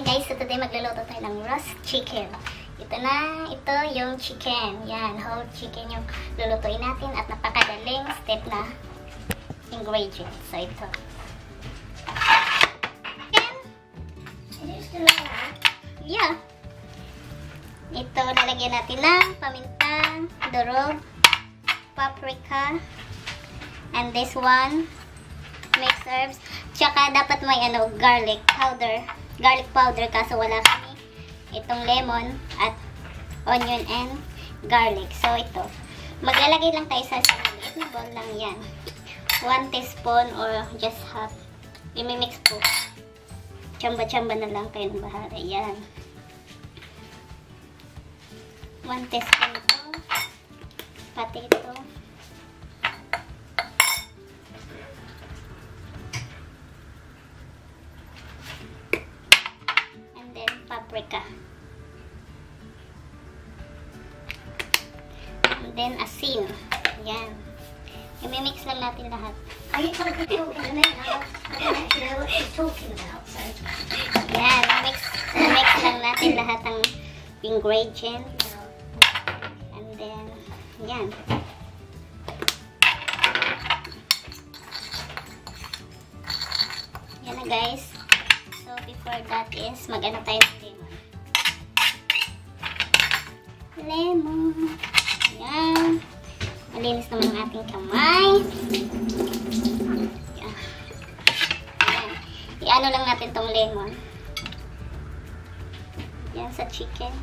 guys, so today magluluto tayo ng roast chicken. Ito na, ito yung chicken. Yan, whole chicken yung lulutuin natin at napakadaling step na ingredients. So ito. Yeah. Ito, lalagyan natin ng paminta, durog, paprika, and this one, mixed herbs. Tsaka dapat may garlic powder kaso wala kami. Itong lemon at onion and garlic. So ito, maglalagay lang tayo sa maliit na bowl lang yan. 1 teaspoon or just half. I-mix po. Tsamba-tsamba na lang kayo ng bahala. Yan. 1 teaspoon ito. Pati ito. And then paprika. And then asin. Yan. I-mix lang natin lahat. Are you talking about now? I don't actually know what she's talking about. So. Yan. Mix lang natin lahat ng ingredients. And then, yan. Yan na guys. So, before that is, mag-ano tayo ng lemon. Lemon. Yan. Malinis naman ang ating kamay. Yan. Yan. I-ano lang natin tong lemon. Yan sa chicken.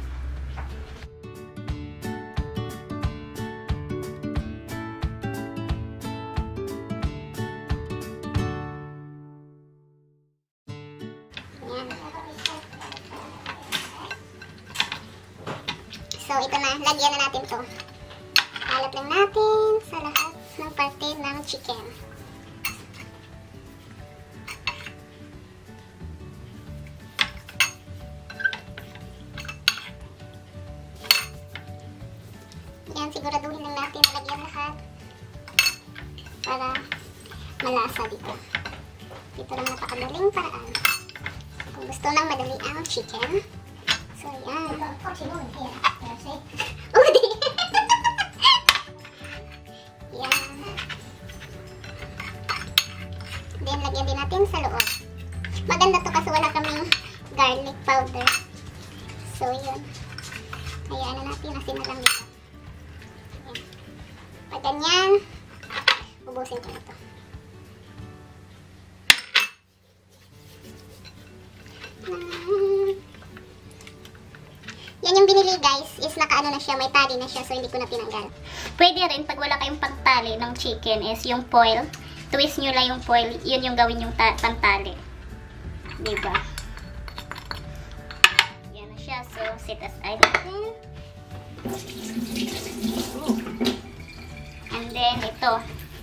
So, ito na. Lagyan na natin to. Halat lang natin sa lahat ng parte ng chicken. Yan, siguraduhin lang natin na lagyan lahat para malasa dito. Dito lang napakadaling paraan. Kung gusto nang madali ang chicken. So, yan. Oh, di. Yan. Then, lagyan din natin sa loob. Maganda to kasi wala kaming garlic powder. So, yun. Hayaan na natin. Asin na lang dito. Yan. Pag ganyan, ubusin ko na to. Yan yung binili guys, is nakaano na siya, may tali na siya, so hindi ko na tinanggal. Pwede rin, pag wala kayong pagtali ng chicken, is yung foil, twist nyo lang yung foil, yun yung gawin yung pantali. Diba? Yan na siya, so set aside natin. And then, ito.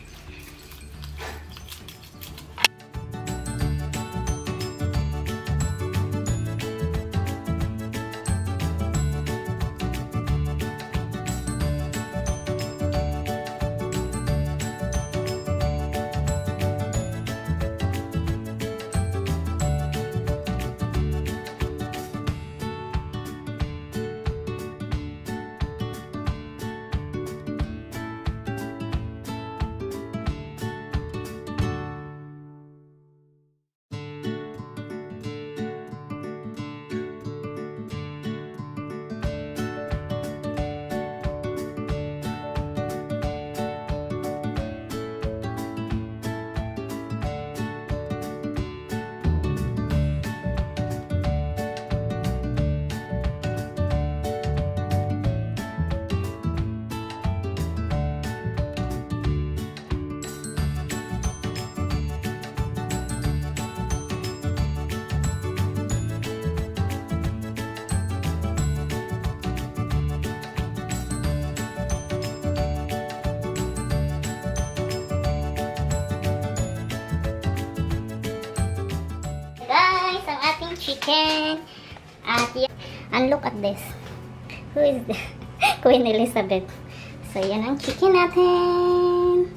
Chicken. And look at this. Who is this? Queen Elizabeth. So, yan ang chicken natin.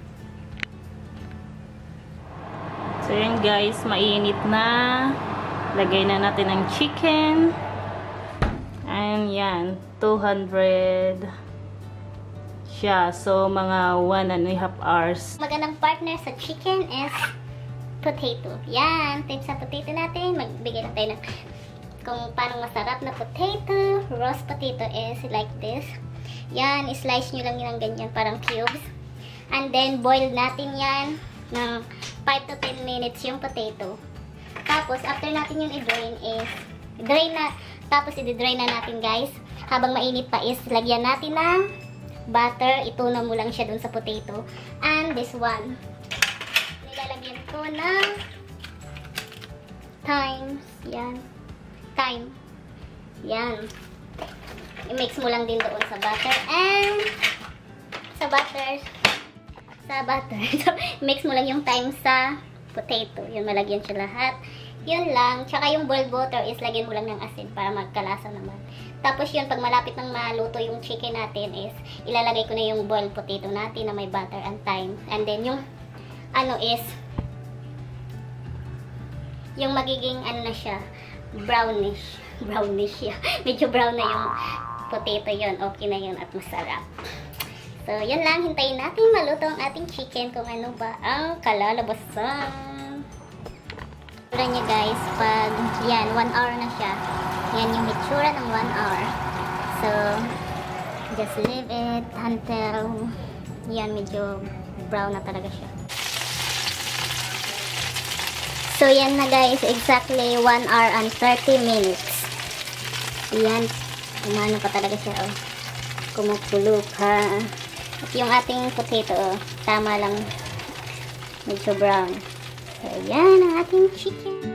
So, yan guys. Mainit na. Lagay na natin ang chicken. And yan, 200 siya. So, mga 1.5 hours. Magandang partner sa chicken is potato. Yan, tips sa potato natin. Magbigay na tayo ng kung paano masarap na potato. Roast potato is like this. Yan, slice nyo lang yun ng ganyan, parang cubes. And then, boil natin yan ng 5 to 10 minutes yung potato. Tapos, after natin yung i-drain is, tapos i-drain na natin guys. Habang mainit pa is, lagyan natin ng butter. Itunaw mo lang siya dun sa potato. And this one, nilalagyan ko ng thyme. Yan. Thyme. Yan. I-mix mo lang din doon sa butter. And, sa butter. Mix mo lang yung thyme sa potato. Yun, malagyan siya lahat. Yun lang. Tsaka yung boiled water is lagyan mo lang ng asin para magkalasa naman. Tapos yun, pag malapit ng maluto yung chicken natin is, ilalagay ko na yung boiled potato natin na may butter and thyme. And then yung, is, yung magiging, na siya, brownish. Brownish siya. Medyo brown na yung potato yun. Okay na yun at masarap. So, yan lang. Hintayin natin maluto ang ating chicken kung ano ba ang kalalabasan. Tura niya guys, pag yan, 1 hour na siya. Yan yung hitsura ng 1 hour. So, just leave it until yan, medyo brown na talaga siya. So, yan na guys, exactly 1 hour and 30 minutes. Yan, umano pa talaga siya, oh. Kumukulo pa. At yung ating potato, tama lang, medyo brown. So, yan ang ating chicken.